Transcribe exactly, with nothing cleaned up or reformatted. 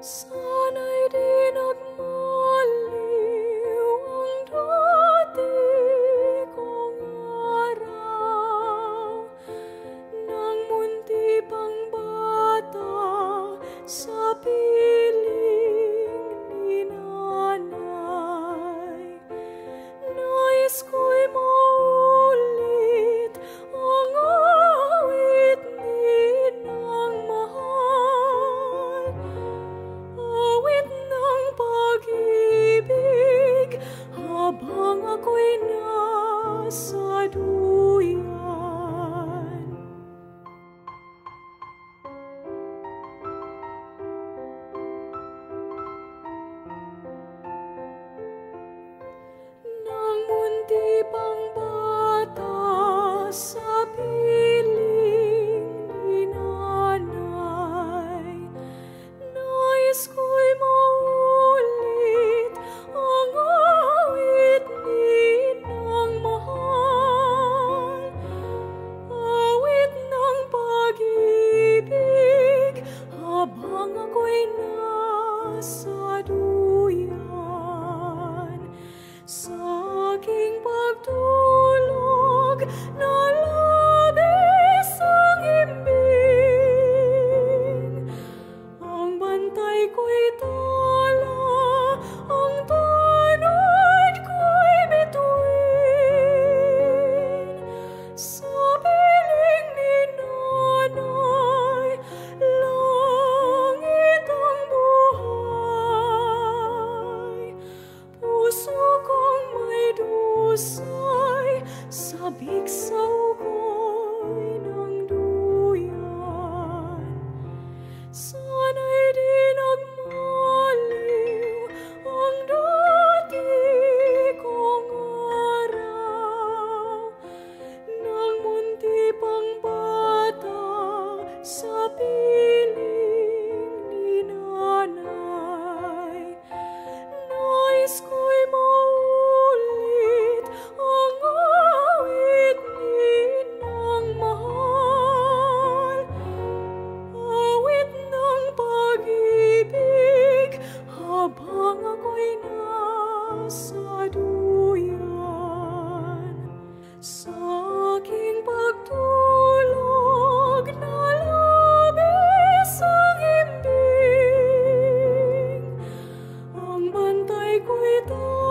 Sana'y di nagmaliw ang dati kong araw, nang munti pang bata sa piling ni nanay. Nais ko'y maulit ang awit ni nang mahal, awit ng pag-ibig habang ako'y nasa duyan. Nang munti pang bata sa piling ni nanay, nais ko'y maulit ang awit ni nang mahal, awit ng pag-ibig habang ako'y nasa duyan. Sa aking pagtulog na labis ang himbing, ang bantay ko'y tala, ang tanod ko'y bituin. Sa piling ni nanay, langit ang buhay. Puso kong may dusay, sabik sa ugoy ng duyan. Sana'y di nagmaliw ang dati kong araw, nang munti pang bata sa piling ni nanay. Nais ko'y maulit ang awit ni nang mahal, awit ng pag-ibig habang ako'y nasa duyan. Sa aking pagtulog na labis ang himbing, ang bantay ko'y tala,